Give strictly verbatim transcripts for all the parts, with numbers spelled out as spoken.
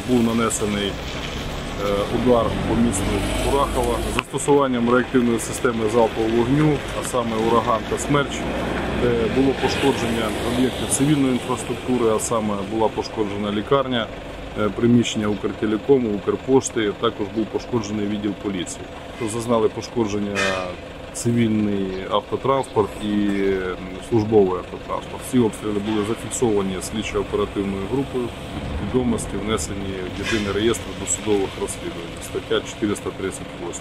був нанесений удар по місту Курахова застосуванням реактивної системи залпового вогню, а саме «Ураган» та «Смерч», де було пошкодження об'єктів цивільної інфраструктури, а саме була пошкоджена лікарня, приміщення Укртелекому, Укрпошти, також був пошкоджений відділ поліції. Зазнали пошкодження цивільний автотранспорт і службовий автотранспорт. Всі обстріли були зафіксовані слідчо-оперативною групою, відомості внесені в єдиний реєстр досудових розслідувань, стаття чотириста тридцять восьма.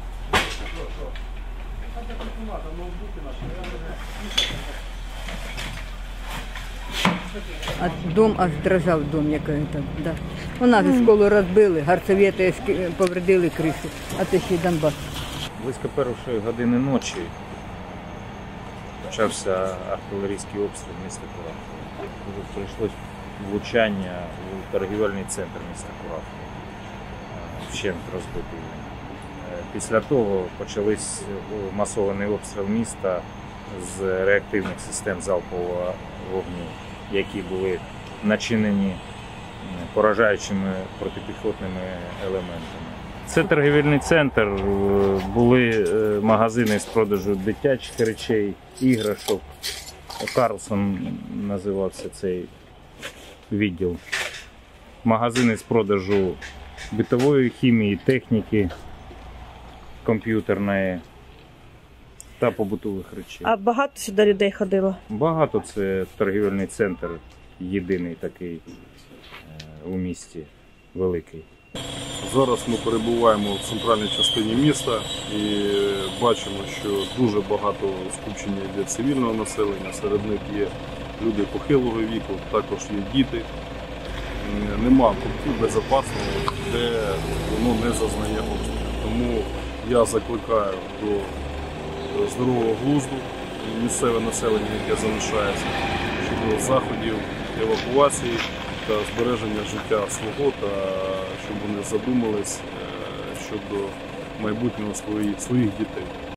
А дом аж дрожав, дом який там. Да. У нас mm. школу розбили, гарцевети повредили кришу, а це ще й Донбас. Близько першої години ночі почався артилерійський обстріл міста Курахова. Прийшлось влучання у торгівельний центр міста Курахова, вщент розбитий. Після того почався масований обстріл міста з реактивних систем залпового вогню, які були начинені поражаючими протипіхотними елементами. Це торгівельний центр, були магазини з продажу дитячих речей, іграшок. Карлсон називався цей відділ. Магазини з продажу битової хімії, техніки, комп'ютерної та побутових речей. А багато сюди людей ходило? Багато, це торгівельний центр, єдиний такий у місті, великий. Зараз ми перебуваємо в центральній частині міста і бачимо, що дуже багато скупчення для цивільного населення, серед них є люди похилого віку, також є діти. Нема пункту безпечного, де воно не зазнає обстрілів. Тому я закликаю до здорового глузду місцеве населення, яке залишається, щодо заходів евакуації та збереження життя свого, та щоб вони задумались щодо майбутнього своїх, своїх дітей.